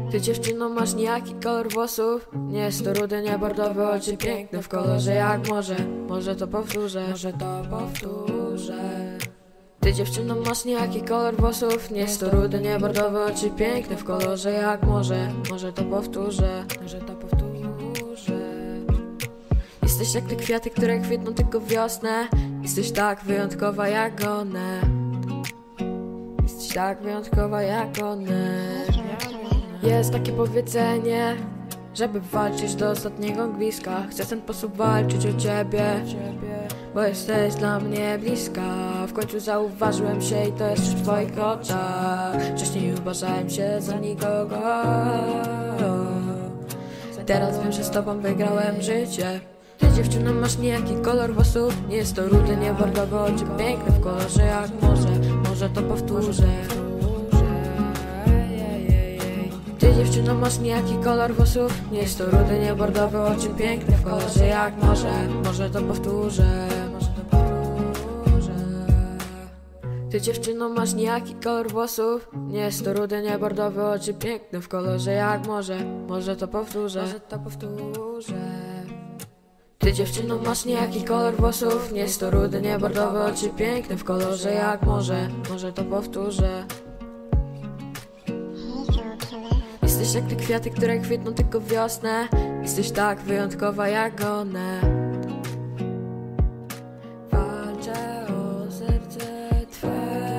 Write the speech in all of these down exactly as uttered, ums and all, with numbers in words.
Ty dziewczyno masz nijaki kolor włosów. Nie jest to rudy, nie bordowy, oczy piękne w kolorze jak morze. Może to powtórzę, może to powtórzę. Ty dziewczyno masz nijaki kolor włosów. Nie jest to rudy, nie bordowy, oczy piękne w kolorze jak morze. Może to powtórzę, może to powtórzę. Jesteś jak te kwiaty, które kwitną tylko wiosnę. Jesteś tak wyjątkowa jak one. Jesteś tak wyjątkowa jak one. Jest takie powiedzenie, żeby walczyć do ostatniego gwizdka. Chcę w ten sposób walczyć o ciebie, bo jesteś dla mnie bliska. W końcu zauważyłem się i to jest w twoich oczach. Wcześniej uważałem się za nikogo. Teraz wiem, że z tobą wygrałem życie. Ty dziewczyno masz nijaki kolor włosów. Nie jest to rudy, nie bordowy, oczy piękne w kolorze jak morze. Może to powtórzę. Ty dziewczyno masz nijaki kolor włosów. Nie jest to rudy, nie bordowy, oczy piękne w kolorze jak morze. Może to powtórzę. Może to powtórzę. Ty dziewczyno masz nijaki kolor włosów. Nie jest to rudy, nie bordowy, oczy piękne w kolorze jak morze. Może to powtórzę. Może to powtórzę. Ty dziewczyno masz nijaki kolor włosów. Nie jest to rudy, nie bordowy, oczy piękne w kolorze jak morze. Może to powtórzę. Jesteś jak te kwiaty, które kwitną tylko wiosnę. Jesteś tak wyjątkowa jak one. Walczę o serce twe.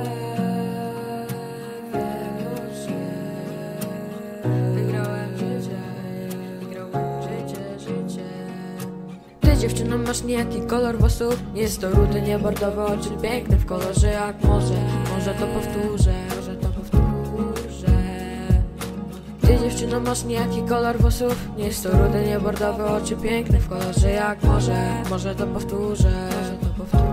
Wygrałem życie, wygrałem życie, życie. Ty dziewczyno masz nijaki kolor włosów. Nie jest to rudy, nie bordowy, oczy piękne w kolorze jak morze. Może to powtórzę, może to powtórzę. Ty dziewczyno masz nijaki kolor włosów. Nie jest to rudy, nie bordowy, oczy piękne w kolorze jak morze. Może to powtórzę, może to powtórzę.